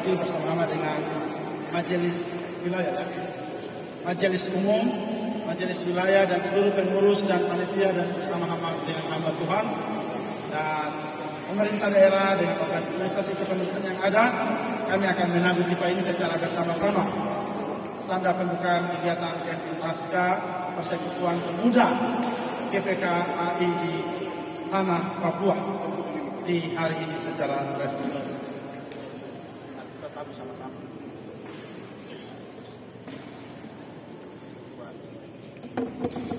hormati bersama dengan Majelis Wilayah, Majelis Umum, Majelis Wilayah dan seluruh pengurus dan panitia dan bersama-sama dengan hamba Tuhan dan pemerintah daerah dengan organisasi kepemudaan yang ada, kami akan menanggung TIFA ini secara bersama-sama. Tanda pembukaan kegiatan Camping Pasca Persekutuan Pemuda GPKAI di Tanah Papua di hari ini secara resmi. Tetap bersama-sama.